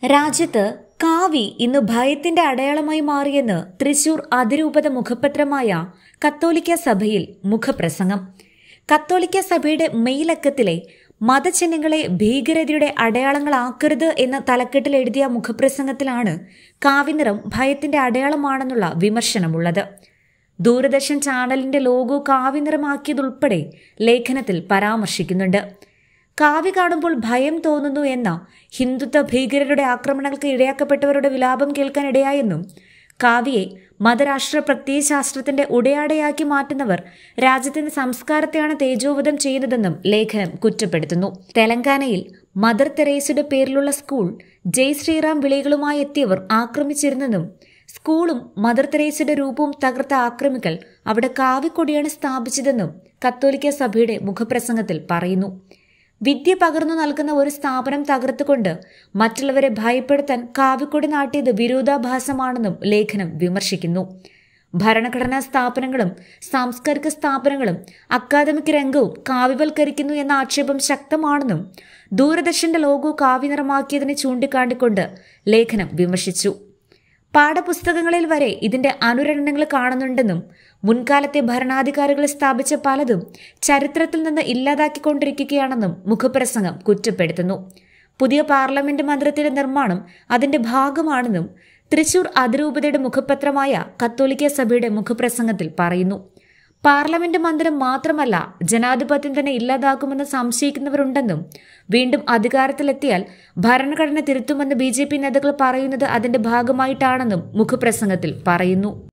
രാജ്യത്ത് കാവി ഇന്ന് ഭയത്തിന്റെ അടയാളമായി മാറിയെന്ന് തൃശൂർ അതിരൂപത മുഖപത്രമായ കത്തോലിക്ക സഭയിൽ മുഖപ്രസംഗം. കത്തോലിക്ക സഭയുടെ മെയിലക്കത്തിലെ മതചിഹ്നങ്ങളെ ഭീകരതയുടെ അടയാളങ്ങളാക്കരുത് എന്ന തലക്കെട്ടിൽ എഴുതിയ മുഖപ്രസംഗത്തിലാണ് കാവിനിറം ഭയത്തിന്റെ അടയാളമാണെന്നുള്ള വിമർശനമുള്ളത്. ദൂരദർശൻ ചാനലിന്റെ ലോഗോ കാവിനിറമാക്കിയതുൾപ്പെടെ ലേഖനത്തിൽ പരാമർശിക്കുന്നുണ്ട്. കാവി കാണുമ്പോൾ ഭയം തോന്നുന്നു എന്ന ഹിന്ദുത്വ ഭീകരരുടെ ആക്രമണങ്ങൾക്ക് ഇടയാക്കപ്പെട്ടവരുടെ വിലാപം കേൾക്കാനിടയായെന്നും കാവിയെ മതരാഷ്ട്ര പ്രത്യയശാസ്ത്രത്തിന്റെ ഉടയാടയാക്കി മാറ്റുന്നവർ രാജ്യത്തിന്റെ സംസ്കാരത്തെയാണ് തേജോവധം ചെയ്യുന്നതെന്നും ലേഖനം കുറ്റപ്പെടുത്തുന്നു. തെലങ്കാനയിൽ മദർ തെരേസയുടെ പേരിലുള്ള സ്കൂൾ ജയ് ശ്രീറാം വിളികളുമായി എത്തിയവർ ആക്രമിച്ചിരുന്നെന്നും സ്കൂളും മദർ തെരേസയുടെ രൂപവും തകർത്ത ആക്രമികൾ അവിടെ കാവിക്കൊടിയാണ് സ്ഥാപിച്ചതെന്നും കത്തോലിക്ക സഭയുടെ മുഖപ്രസംഗത്തിൽ പറയുന്നു. വിദ്യ പകർന്നു നൽകുന്ന ഒരു സ്ഥാപനം തകർത്തുകൊണ്ട് മറ്റുള്ളവരെ ഭയപ്പെടുത്താൻ കാവിക്കൊടി നാട്ടിയത് വിരോധാഭാസമാണെന്നും ലേഖനം വിമർശിക്കുന്നു. ഭരണഘടനാ സ്ഥാപനങ്ങളും സാംസ്കാരിക സ്ഥാപനങ്ങളും അക്കാദമിക് രംഗവും കാവ്യവൽക്കരിക്കുന്നു എന്ന ആക്ഷേപം ശക്തമാണെന്നും ദൂരദർശന്റെ ലോഗോ കാവി നിറമാക്കിയതിനെ ചൂണ്ടിക്കാട്ടിക്കൊണ്ട് ലേഖനം വിമർശിച്ചു. പാഠപുസ്തകങ്ങളിൽ വരെ ഇതിന്റെ അനുരണനങ്ങൾ കാണുന്നുണ്ടെന്നും മുൻകാലത്തെ ഭരണാധികാരികൾ സ്ഥാപിച്ച പലതും ചരിത്രത്തിൽ നിന്ന് ഇല്ലാതാക്കിക്കൊണ്ടിരിക്കുകയാണെന്നും മുഖപ്രസംഗം കുറ്റപ്പെടുത്തുന്നു. പുതിയ പാർലമെന്റ് മന്ദിരത്തിന്റെ നിർമ്മാണം അതിന്റെ ഭാഗമാണെന്നും തൃശൂർ അതിരൂപതയുടെ മുഖപത്രമായ കത്തോലിക്ക സഭയുടെ മുഖപ്രസംഗത്തിൽ പറയുന്നു. പാർലമെന്റ് മന്ദിരം മാത്രമല്ല, ജനാധിപത്യം തന്നെ ഇല്ലാതാക്കുമെന്ന് സംശയിക്കുന്നവരുണ്ടെന്നും വീണ്ടും അധികാരത്തിലെത്തിയാൽ ഭരണഘടന തിരുത്തുമെന്ന് BJP നേതാക്കൾ പറയുന്നത് അതിന്റെ ഭാഗമായിട്ടാണെന്നും മുഖപ്രസംഗത്തിൽ പറയുന്നു.